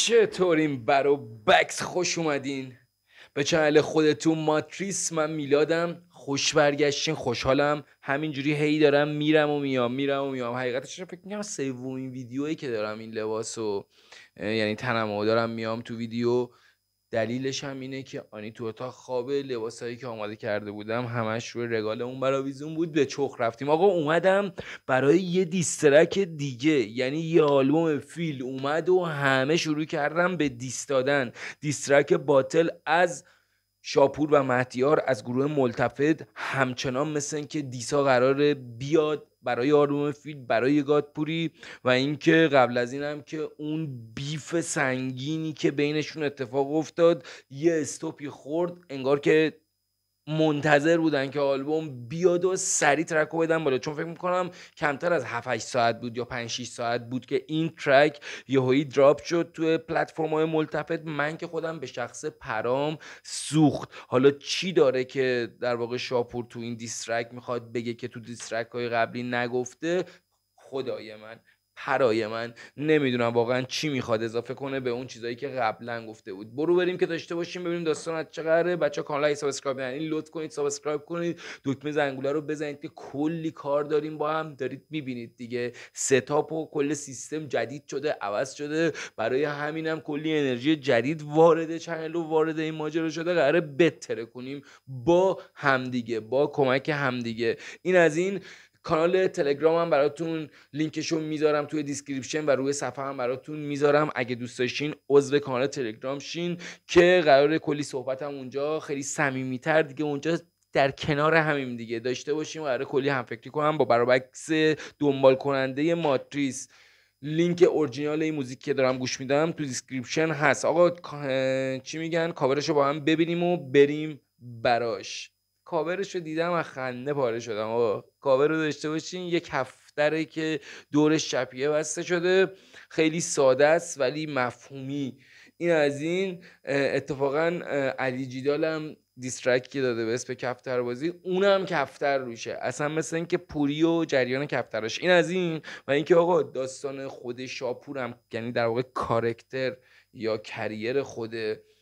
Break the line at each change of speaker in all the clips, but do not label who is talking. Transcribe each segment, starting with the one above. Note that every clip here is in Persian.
چطورین برو بکس خوش اومدین به چنل خودتون ماتریس. من میلادم، خوش برگشتین. خوشحالم همینجوری هی دارم میرم و میام. حقیقتش فکر میکنم سومین ویدیویی که دارم این لباسو، یعنی تنمو دارم میام تو ویدیو. دلیلش هم اینه که آنی تو اتاق خوابه، لباسایی که آماده کرده بودم همش روی رگال اون براویزون بود. به چخ رفتیم آقا. اومدم برای یه دیسترک دیگه، یعنی یه آلبوم فیل اومد و همه شروع کردم به دیست دادن. دیسترک باتل از شاپور و مهدیار از گروه ملتفت. همچنان مثل این که دیسا قراره بیاد برای آلبوم فیل برای گادپوری. و اینکه قبل از اینم که اون بیف سنگینی که بینشون اتفاق افتاد یه استوپی خورد، انگار که منتظر بودن که آلبوم بیاد و سریع ترک رو بدن بالا، چون فکر میکنم کمتر از 7-8 ساعت بود یا 5-6 ساعت بود که این ترک یهویی دراپ شد توی پلتفرم‌های ملتفت. من که خودم به شخص پرام سوخت. حالا چی داره که در واقع شاپور تو این دیسترک میخواد بگه که تو دیسترک های قبلی نگفته؟ خدای من، پرای من، نمیدونم واقعا چی میخواد اضافه کنه به اون چیزایی که قبلا گفته بود. برو بریم که داشته باشیم ببینیم داستان از چه قراره. بچا کانال سابسکرایب یعنی لطف کنید سابسکرایب کنید، دکمه زنگوله رو بزنید که کلی کار داریم با هم. دارید میبینید دیگه ستاپ و کل سیستم جدید شده، عوض شده. برای همینم کلی انرژی جدید وارد چنل و وارد این ماجرا شده. قراره بتره کنیم با همدیگه، با کمک همدیگه. این از این. کانال تلگرام هم براتون لینکشو میذارم توی دیسکریپشن و روی صفحه هم براتون میذارم. اگه دوست داشتین عضو کانال تلگرام شین که قراره کلی صحبت هم اونجا خیلی صمیمیتر دیگه اونجا در کنار همیم دیگه داشته باشیم. قراره کلی همفکری کنم با برابکس دنبال کننده ماتریس. لینک اورجینال این موزیک که دارم گوش میدم تو دیسکریپشن هست. آقا چی میگن؟ کاورشو با هم ببینیم و بریم براش. کاورش رو دیدم و خنده پاره شدم. آقا کاور رو داشته باشین. یک هفتره که دورش چپیه بسته شده، خیلی ساده است ولی مفهومی. این از این. اتفاقا علی جیدال هم دیسترک که داده به اسم کفتر بازی، اونم کفتر روشه، اصلا مثل این که پوری و جریان کفتراش. این از این. و اینکه آقا داستان خود شاپورم، یعنی در واقع کاراکتر یا کریر خود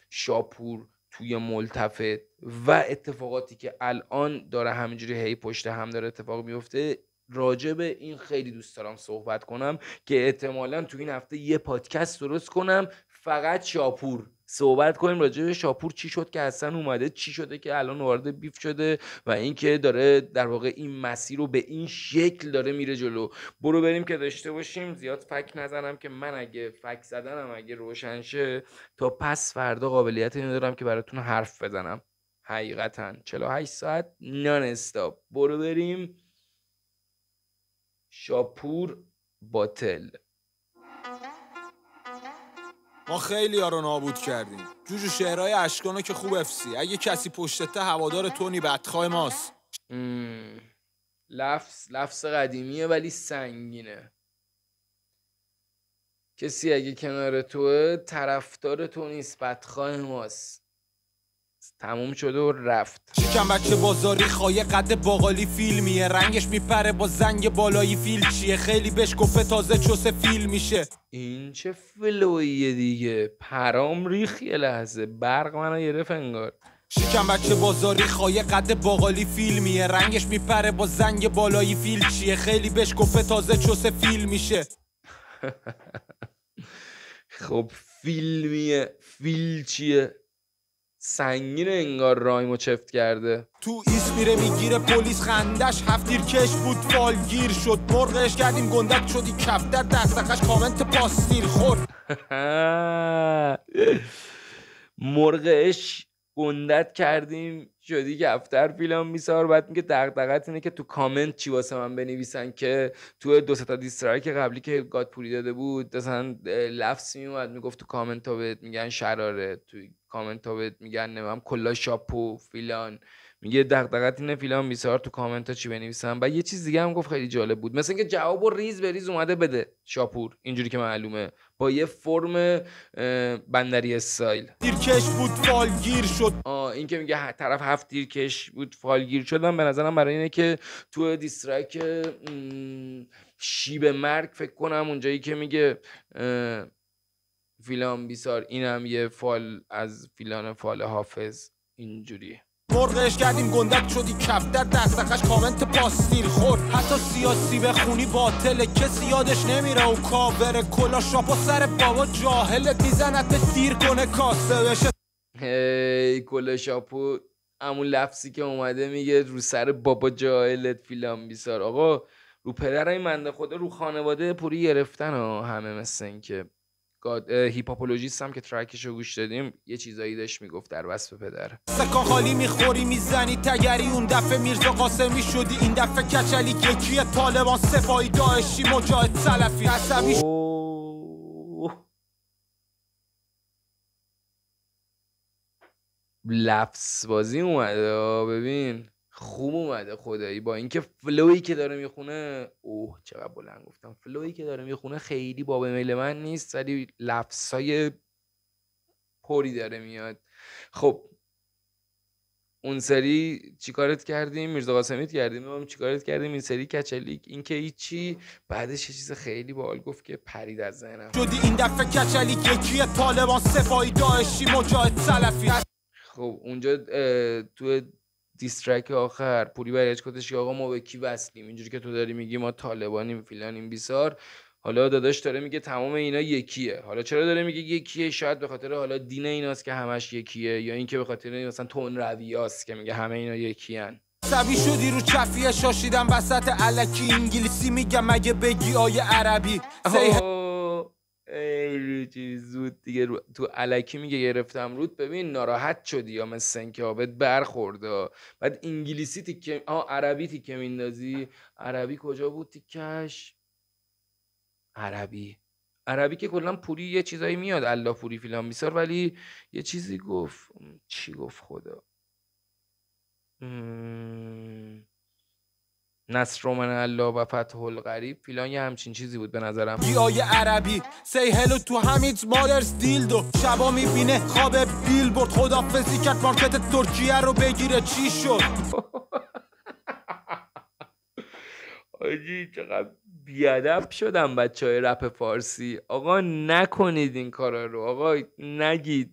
شاپور توی ملتفت و اتفاقاتی که الان داره همینجوری هی پشت هم داره اتفاق میفته، راجع به این خیلی دوست دارم صحبت کنم که احتمالاً تو این هفته یه پادکست درست کنم فقط شاپور، صحبت کنیم راجع به شاپور چی شد که اصلا اومده، چی شده که الان وارد بیف شده و اینکه داره در واقع این مسیر رو به این شکل داره میره جلو. برو بریم که داشته باشیم. زیاد فک نزنم که من اگه فک زدنم اگه روشن شه تا پس فردا قابلیت اینو دارم که براتون حرف بزنم. حقیقتا 48 ساعت نان استاپ. برو بریم. شاپور باتل.
ما خیلی ها رو نابود کردیم. جوجو شعرهای اشکانو که خوب افسی. اگه کسی پشتته هوادار تونی بدخواه ماست.
لفظ قدیمیه ولی سنگینه. کسی اگه کنار توه طرفدار تو نیست، بدخواه ماست. تموم شده و رفت.
شکم بچه بازاری خواهی قد باقالی فیلمیه، رنگش میپره با زنگ بالایی فیل چیه، خیلی بهش گفته تازه چوس فیل میشه.
این چه فلویه دیگه، پرام ریخ یه لحظه، برق منو گرفت انگار.
شکم بچه بازاری خواهی قد باقالی فیلمیه، رنگش میپره با زنگ بالایی فیل چیه، خیلی بهش گفته تازه چوس فیل میشه.
خب فیلمیه، فیل چیه؟ سنگین انگار رایمو چفت کرده.
تو ایس میره میگیره پلیس خندش، هفتیر کش بود فالگیر شد، مرغش کردیم گندک شدی کفتر دستخش کامنت پاستیر خورد.
مرغش گندت کردیم شدی کفتر فیلم میسار. بعد میگه دغدغت اینه که تو کامنت چی واسه من بنویسن، که تو 2 تا دیسترایک قبلی که گادپوری داده بود مثلا لفظ میومد میگفت تو کامنت ها بهت میگن شراره، تو کامنت ها بهت میگن نمیم کلا شاپو فیلان. میگه دغدغت اینه فیلان میسار تو کامنت ها چی بنویسن. بعد یه چیز دیگه هم گفت خیلی جالب بود، مثلا اینکه جوابو ریز به ریز اومده بده شاپور، اینجوری که معلومه با یه فرم بندری استایل.
تیرکش بود فالگیر شد.
این که میگه طرف 7 تیرکش بود فالگیر شدن، به نظرم برای اینه که تو دیسترایک شیب مرگ فکر کنم اونجایی که میگه فیلان بیسار. اینم یه فال از فیلان فال حافظ اینجوری.
مرغش کردیم گندک شدی کفتر دستخش کامنت پاستیر خورد. حتی سیاسی بخونی باطله کسی یادش نمیره و کاور کلا شاپو سر بابا جاهلت میزنت دیر کنه کاسه بشه.
هی کلا شاپو همون لفظی که اومده میگه رو سر بابا جاهلت فیلان بیسار. آقا رو پدر این منده خدا رو خانواده پوری گرفتن ها همه. مثل این که هیپاپولوژیست هم که ترکشو گوش دادیم یه چیزایی داشت میگفت در وصف پدر.
سکان خالی میخوری میزنی تگری اون دفعه میرزا قاسمی شدی این دفعه کچلی یکیه طالبان سپاهی داعشی مجاهد سلفی عصبی.
لفظ بازی اومده ببین خوب اومده خدایی. با اینکه فلویی که داره میخونه چقدر بلند گفتم، فلویی که داره میخونه خیلی باب میل من نیست ولی لفظای پوری داره میاد. خب اون سری چیکارت کردیم؟ میرزا قاسمیت کردیم. ما چیکارت کردیم این سری کچلیک؟ این که هیچی. بعدش یه چیز خیلی باحال گفت که پرید از ذهنم.
شدی این دفعه کچلیک یکیه طالبان سپاهی داعشی مجاهد سلفی.
خب اونجا تو دیسترک آخر پوری برگشت گفتش که آقا ما به کی وصلیم؟ اینجوری که تو داری میگی ما طالبانیم فلانیم بیسار. حالا داداش داره میگه تمام اینا یکیه. حالا چرا داره میگه یکیه؟ شاید به خاطر حالا دین ایناست که همش یکیه، یا اینکه به خاطر مثلا تون رویاست که میگه همه اینا یکیان.
سبی شدی رو چفیه شاشیدم وسط الکی انگلیسی میگم مگه بگی آیه عربی.
ای چیز زود دیگه تو الکی میگه گرفتم رود. ببین ناراحت شدی یا مثل اینکه آبت برخورده. بعد انگلیسی تیکه عربی تیکه میندازی. عربی کجا بود تیکش؟ عربی که کلا پوری یه چیزایی میاد الله پوری فیلان بیسار، ولی یه چیزی گفت. چی گفت خدا؟ نصر من الله و فتح القریب فیلان یه همچین چیزی بود به نظرم.
آیه عربی سی هلو تو همیت مادرز دیلدو شبا میبینه خواب بیل برد خدافزی کرد مارکت ترکیه رو بگیره چی شد؟
آجی چقدر بیادب شدم بچهای رپ فارسی. آقا نکنید این کارا رو. آقا نگید.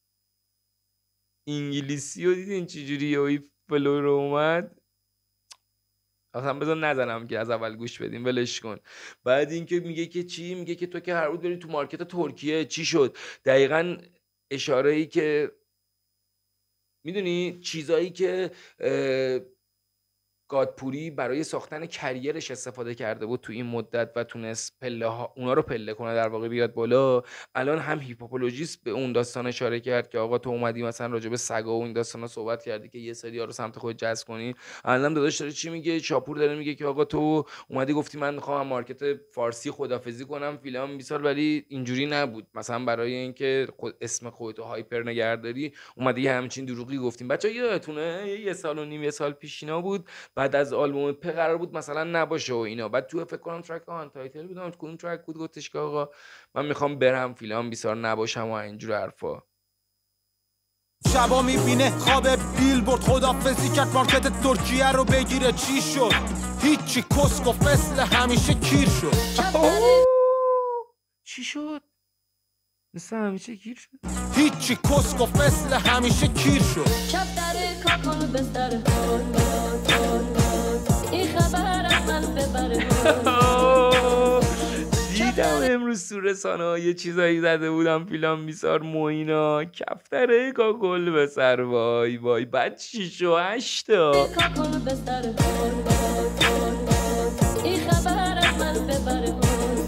انگلیسی رو دیدین چجوری یه فلو رو اومد؟ اصلا بذار نزنم که از اول گوش بدیم ولش کن. بعد اینکه میگه که چی؟ میگه که تو که هر روز بری تو مارکت ترکیه چی شد؟ دقیقاً اشاره‌ای که میدونی چیزایی که گادپوری برای ساختن کریرش استفاده کرده بود تو این مدت و تونست اونا رو پله کنه در واقع بیاد بالا. الان هم هیپاپولوژیست به اون داستان اشاره کرد که آقا تو اومدی مثلا راجع به سگا و این داستانا صحبت کردی که یه سری‌ها رو سمت خود جذب کنی. الان داداش داره چی میگه؟ شاپور داره میگه که آقا تو اومدی گفتی من میخوام مارکت فارسی خدافظی کنم فیلان بیسار، ولی اینجوری نبود. مثلا برای اینکه اسم خودتو هایپر نگهداری اومدی یه همچین دروغی گفتیم. بچه‌ها یادتونه یه سال و نیم یه سال پیش اینا بود بعد از آلبوم پ قرار بود مثلا نباشه و اینا. بعد تو فکر کنم ترک آن تایتل بود کدوم ترک بود گفتش که آقا من میخوام برم فیلان بیسار نباشم و اینجور حرفا.
شبا میبینه خواب بیل برد خدافزی کرد مارکت ترکیه رو بگیره چی شد؟ هیچی کسک و فصل همیشه کیر شد.
چی شد؟ مثل همیشه کیر شد.
هیچی کسک و فصل همیشه کیر شد.
کفتر کاکل بستر این خبر از من ببره.
دیدم امروز تو رسانه‌ها یه چیزایی زده بودم فیلان بیسار موینا کفتره کاکل به سر وای وای. بعد 6 و 8
کاکل بستر این خبر از من ببره.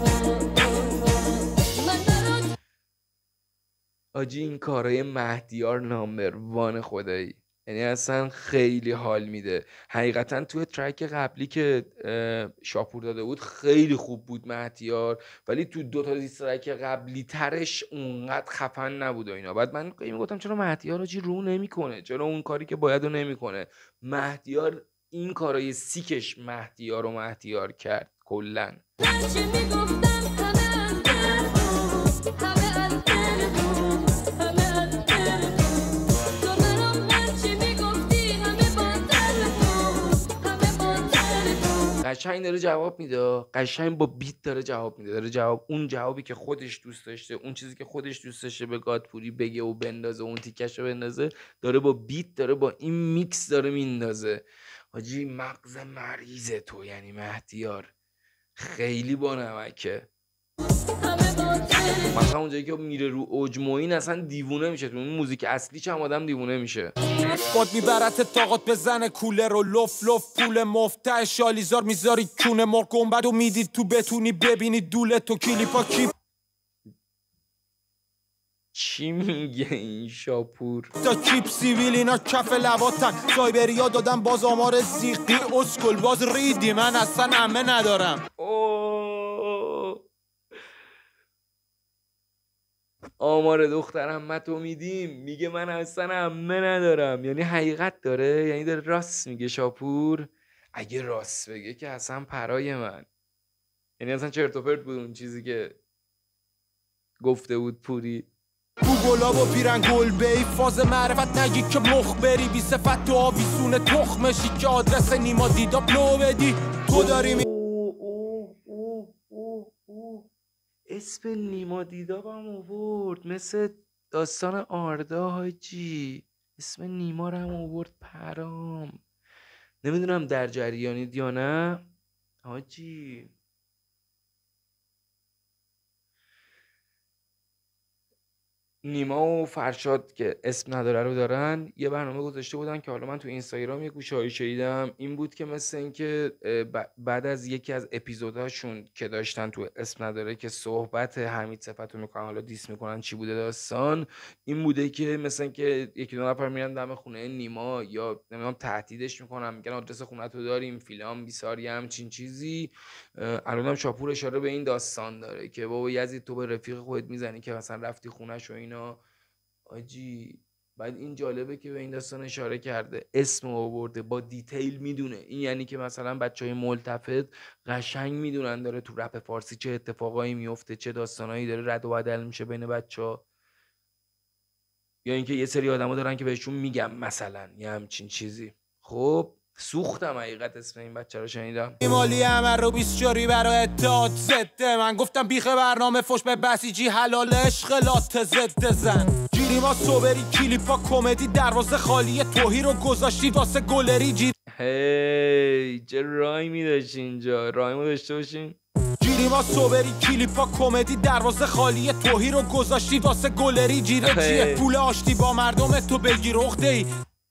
آجی این کارهای مهدیار نامبر وان خدایی، یعنی اصلا خیلی حال میده. حقیقتا توی ترک قبلی که شاپور داده بود خیلی خوب بود مهدیار، ولی تو 2 تا ترک قبلی ترش اونقدر خفن نبود و اینا. بعد من میگفتم چرا مهدیار آجی رو نمیکنه، چرا اون کاری که باید رو نمیکنه. مهدیار این کارای سیکش مهدیار رو مهدیار کرد کلا. قشنگ داره جواب میده، قشنگ با بیت داره جواب میده، داره جواب اون جوابی که خودش دوست داشته، اون چیزی که خودش دوست داشته به گادپوری بگه و بندازه، اون تیکش رو بندازه، داره با بیت، داره با این میکس داره میندازه. حاجی مغز مریض تو یعنی مهدیار خیلی با نمکه. مثلا اونجایی که میره رو اوج موین اصلا دیوونه میشه، تو اون موزیک اصلیش هم آدم دیوونه میشه.
باد میبرت طاقت بزنه کوله رو لف لف پول مفته شالیزار میذاری کونه مرغ گنبد و میدید تو بتونی ببینی دوله تو کلیپا
چی میگه این شاپور؟
تا کیپ سیویل اینا کف لواتن سایبریا دادم باز آمار زیقی اسکل باز ریدی من اصلا عمه ندارم.
آمار دخترم تو میدیم میگه من اصلا عمه ندارم، یعنی حقیقت داره، یعنی داره راست میگه شاپور. اگه راست بگه که اصلا پرای من، یعنی اصلا چرت و پرت بود اون چیزی که گفته بود پوری.
تو گلاب و پیرن گل بی فاز معرفت نگی که مخبری بی صفت تو آویزون تخمشی که آدرس نیما دیدا پلو بدی تو داری
اسم نیما دیداب هم آورد مثل داستان آردا حاجی، اسم نیما رو هم آورد پرام. نمیدونم در جریانید یا نه حاجی. نیما و فرشاد که اسم نداره رو دارن، یه برنامه گذاشته بودن که حالا من تو اینستاگرام یه گوشه‌ای شنیدم، این بود که مثل این که بعد از یکی از اپیزودهاشون که داشتن تو اسم نداره که صحبت حمید صفت رو میکنن، حالا دیس میکنن چی بوده داستان، این بوده که مثل این که یکی دو نفر میرن دم خونه نیما یا نمیدونم تهدیدش میکنن، میگن آدرس خونه‌تو داریم فیلان بیساری همچین چیزی. الانم شاپور اشاره به این داستان داره که بابا یزید تو به رفیق خودت میزنی که مثلا رفتی خونه‌ش و اینا. آجی بعد این جالبه که به این داستان اشاره کرده، اسم آورده، با دیتیل میدونه. این یعنی که مثلا بچهای ملتفت قشنگ میدونن داره تو رپ فارسی چه اتفاقایی میفته، چه داستانایی داره رد و بدل میشه بین بچه‌ها، یا اینکه یه سری آدما دارن که بهشون میگم مثلا یه همچین چیزی. خب سوختم حقیقت اسم این بچه رو شنیدم.
مالی همه رو 20 جاری برای اتحاد زده من گفتم بیخ برنامه فش به بسیجی حلال اشغلات زده زن جیری ما صبری کلیپا کمدی دروازه خالی توهی رو گذاشتی واسه گلری جیری
هی چه رایمی داشت اینجا، رایمو داشته باشین.
جیری ما صبری کلیپا کمدی دروازه خالی توهی رو گذاشتی واسه گلری جیره چیه پول آشتی با مردم تو بگیر اخته ای.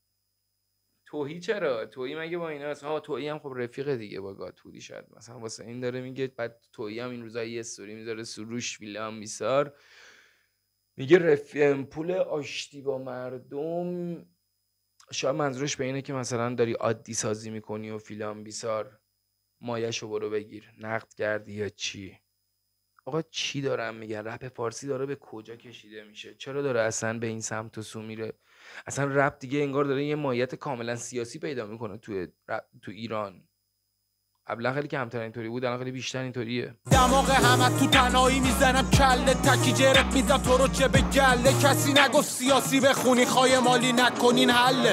توهی چرا؟ توهی مگه با اینا هست؟ ها توهی هم خب رفیق دیگه با گاتوری شد مثلا واسه این داره میگه. بعد توهی هم این روزا یه استوری میذاره سروش ویلام بیسار میگه پول آشتی با مردم، شاید منظورش به اینه که مثلا داری عادی سازی میکنی و فیلان بیسار مایه‌شو برو بگیر نقد کردی یا چی. آقا چی دارم میگن؟ رپ فارسی داره به کجا کشیده میشه؟ چرا داره اصلا به این سمت و سو میره؟ اصلا رپ دیگه انگار داره یه ماهیت کاملا سیاسی پیدا میکنه تو ایران. قبلا خیلی کمتر اینطوری بود، الان خیلی بیشتر اینطوریه.
دماغ همه تو تنهایی میزنم کله تکی جرت میدم تو رو چه به گله کسی نگفت سیاسی بخونی خواهی مالی نکنین حله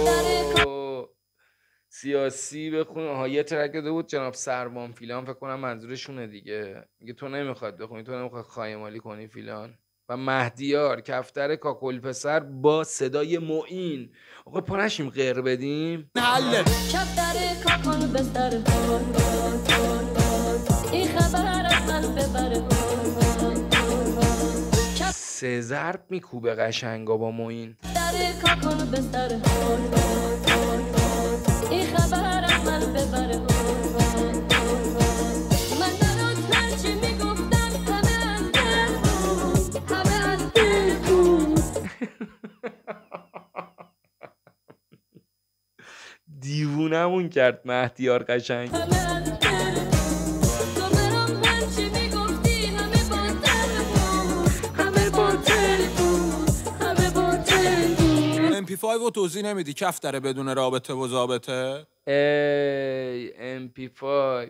سیاسی بخون. ها یه ترک داده بود جناب سروان فیلان، فکر کنم منظورشونه دیگه، میگه تو نمیخواد بخونی، تو نمیخواد خایمالی کنی فیلان. و مهدیار کفتر کاکل پسر با صدای معین. آقا پانشیم غیر بدیم
حله
کفتر کاکل بستر این خبر از من ببره
3 ضرب میکوبه قشنگا با معین.
در کاکل بستر این خبر از من ببره من برات هرچی میگفتم همه از دل بود همه از دل بود
دیوونمون کرد مهدیار قشنگ.
همه از دل تو برام هرچی میگفتی همه باطل بود همه باطل بود همه باطل بود.
MP5 رو توضیح نمیدی کفتره بدون رابطه و ضابطه؟
MP5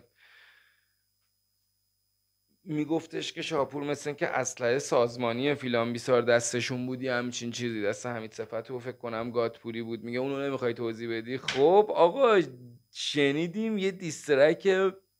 میگفتش که شاپور مثل که اسلحه سازمانی فیلان بیسار دستشون بودی همچین چیزی، دست حمید صفت رو فکر کنم گاتپوری بود. میگه اونو نمیخوای توضیح بدی؟ خب آقا شنیدیم یه دیسترک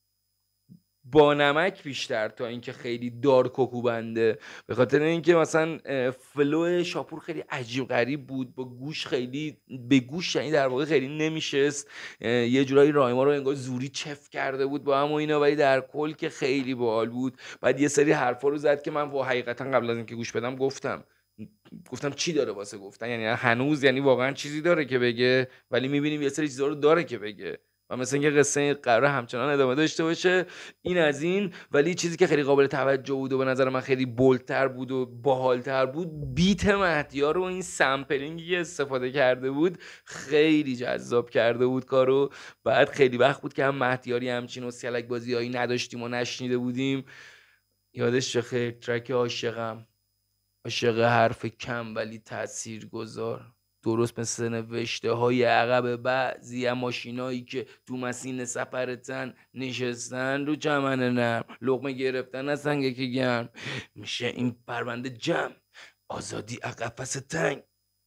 با نمک بیشتر تا اینکه خیلی دارک و کوبنده، به خاطر اینکه مثلا فلو شاپور خیلی عجیب غریب بود، با گوش خیلی به گوش، یعنی در واقع خیلی نمیشست، یه جورایی رایما رو انگار زوری چف کرده بود با هم و اینا، ولی در کل که خیلی باحال بود. بعد یه سری حرفا رو زد که من حقیقتا قبل از اینکه گوش بدم گفتم چی داره واسه گفتن، یعنی هنوز یعنی واقعا چیزی داره که بگه، ولی میبینیم یه سری چیزا رو داره که بگه و مثلا اینکه قصه قراره همچنان ادامه داشته باشه. این از این. ولی چیزی که خیلی قابل توجه بود و به نظر من خیلی بولتر بود و باحالتر بود، بیت مهدیار و این سامپلینگی که استفاده کرده بود خیلی جذاب کرده بود کارو. بعد خیلی وقت بود که هم مهدیاری همچین و سیلک بازیایی نداشتیم و نشنیده بودیم. یادش خیر ترک عاشق حرف کم ولی تاثیرگذار، درست مثل نوشته های عقب بعضی ماشینایی که تو مسین سفرتن نشستن رو چمن نرم، لقمه گرفتن از سنگ که گرم، میشه این پرونده جمع، آزادی قفس تنگ.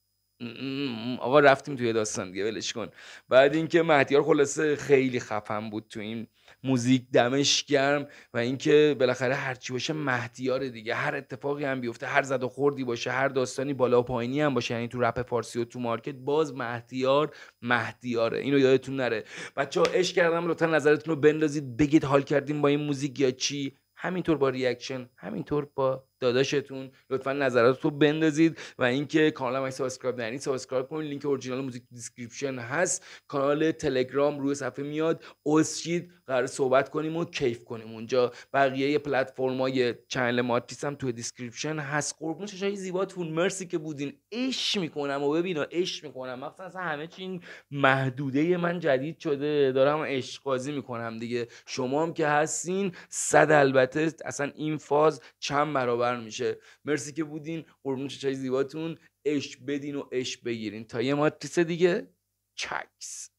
آقا رفتیم توی داستان دیگه، ولش کن. بعد اینکه مهدیار خلاصه خیلی خفن بود تو این موزیک، دمش گرم، و اینکه بالاخره هرچی باشه مهدیار دیگه، هر اتفاقی هم بیفته، هر زد و خوردی باشه، هر داستانی بالا و پایینی هم باشه، یعنی تو رپ فارسی و تو مارکت باز مهدیاره. اینو یادتون نره. بچه‌ها عشق کردم، لطفا نظرتون رو بندازید، بگید حال کردیم با این موزیک یا چی، همینطور با ریاکشن، همینطور با داداشتون لطفا نظراتتون رو بندازید. و اینکه کانالم اگه سابسکرایب نکنید سابسکرایب کنید، لینک اورجینال موزیک دیسکریپشن هست، کانال تلگرام روی صفحه میاد، اوسشید قرار صحبت کنیم و کیف کنیم اونجا. بقیه پلتفرم‌های چنل ماتریس هم توی دیسکریپشن هست. قربون چشای زیباتون، مرسی که بودین. عشق میکنم و ببینا عشق میکنم، مثلا همه چی این محدوده من جدید شده، دارم عشق بازی میکنم دیگه. شما هم که هستین 100 البته اصلا این فاز چند برابر میشه. مرسی که بودین، قربون چشای زیباتون. عشق بدین و عشق بگیرین تا یه ماتریس دیگه. چکس.